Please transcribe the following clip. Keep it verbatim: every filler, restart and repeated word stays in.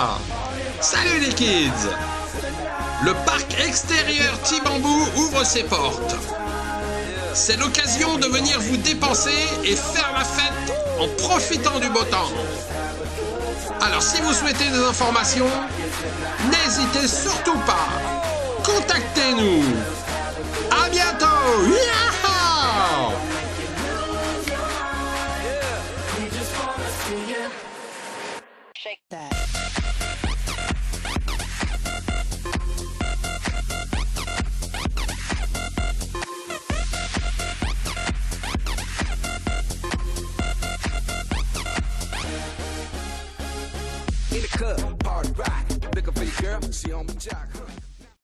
là! Salut les kids! Le parc extérieur Tibambou ouvre ses portes. C'est l'occasion de venir vous dépenser et faire la fête en profitant du beau temps. Alors si vous souhaitez des informations, n'hésitez surtout pas. Contactez-nous. À bientôt. Yahoo! Shake that. In the club, hard rock, looking for your girl, she on me jock.